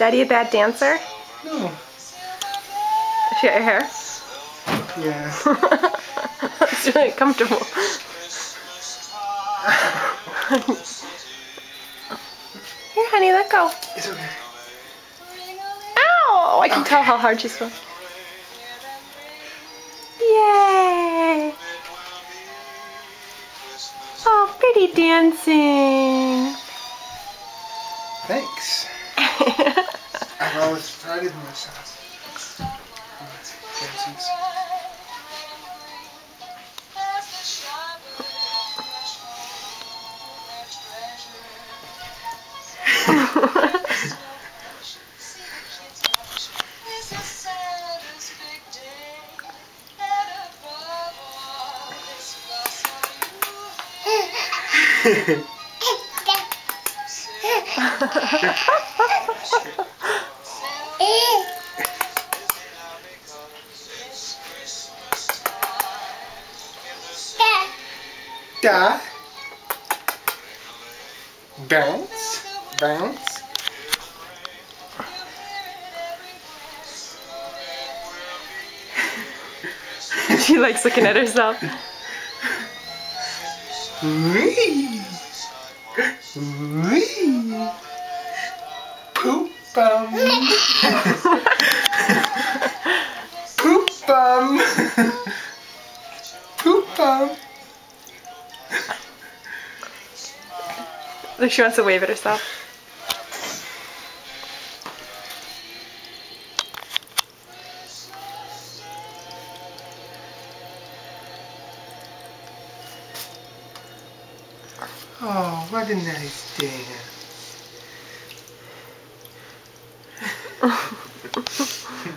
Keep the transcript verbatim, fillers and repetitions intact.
Daddy a bad dancer? No. She got your hair? Yeah. It's really comfortable. Here, honey, let go. It's okay. Ow! I can Okay. tell how hard she's going. Yay! Oh, pretty dancing. Thanks. I've always prided myself on dancing. Da. Bounce. Bounce. She likes looking at herself. Wee. Wee. Poop bum. Poop bum. Poop bum. Look, she wants to wave at herself. Oh, what a nice dance.